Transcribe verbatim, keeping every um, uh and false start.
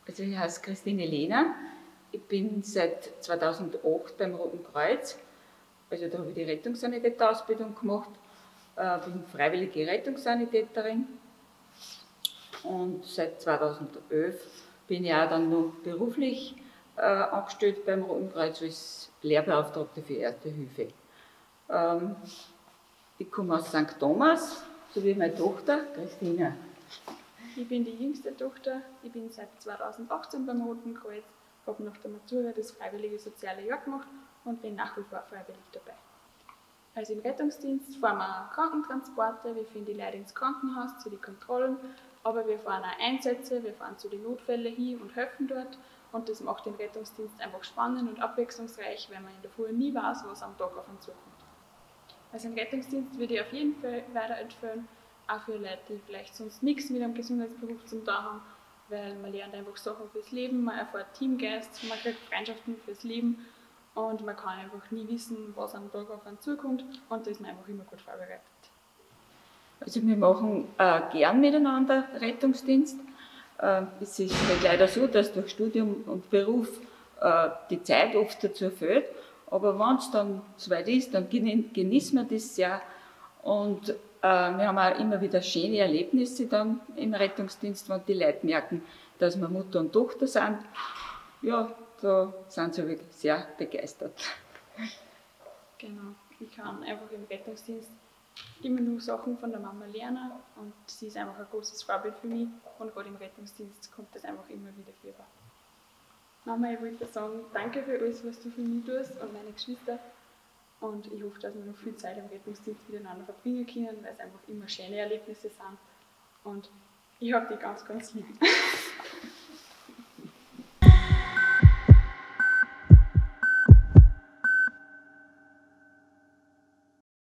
Also ich heiße Christine Lehner, ich bin seit zweitausendacht beim Roten Kreuz, also da habe ich die Rettungssanitäterausbildung gemacht, äh, bin freiwillige Rettungssanitäterin und seit zweitausendelf bin ich auch dann noch beruflich äh, angestellt beim Roten Kreuz als Lehrbeauftragte für Erste Hilfe. Ähm, ich komme aus Sankt Thomas, so wie meine Tochter Christina. Ich bin die jüngste Tochter, ich bin seit zweitausendachtzehn beim Roten Kreuz, habe nach der Matura das freiwillige soziale Jahr gemacht und bin nach wie vor freiwillig dabei. Also im Rettungsdienst fahren wir Krankentransporte, wir führen die Leute ins Krankenhaus zu den Kontrollen, aber wir fahren auch Einsätze, wir fahren zu den Notfällen hin und helfen dort und das macht den Rettungsdienst einfach spannend und abwechslungsreich, weil man in der Früh nie weiß, was am Tag auf uns zukommt. Also im Rettungsdienst würde ich auf jeden Fall weiterempfehlen, auch für Leute, die vielleicht sonst nichts mit einem Gesundheitsberuf zu tun haben, weil man lernt einfach Sachen fürs Leben, man erfährt Teamgeist, man kriegt Freundschaften fürs Leben und man kann einfach nie wissen, was am Tag auf einen zukommt und da ist man einfach immer gut vorbereitet. Also wir machen äh, gern miteinander Rettungsdienst. Äh, es ist halt leider so, dass durch Studium und Beruf äh, die Zeit oft dazu fehlt, aber wenn es dann soweit ist, dann genießen wir das sehr und äh, wir haben auch immer wieder schöne Erlebnisse dann im Rettungsdienst, wenn die Leute merken, dass wir Mutter und Tochter sind. Ja, da sind sie wirklich sehr begeistert. Genau, ich kann einfach im Rettungsdienst immer nur Sachen von der Mama lernen und sie ist einfach ein großes Vorbild für mich und gerade im Rettungsdienst kommt das einfach immer wieder vor. Mama, ich wollte sagen, danke für alles, was du für mich tust und meine Geschwister und ich hoffe, dass wir noch viel Zeit im Rettungsdienst miteinander verbringen können, weil es einfach immer schöne Erlebnisse sind und ich habe die ganz, ganz lieb.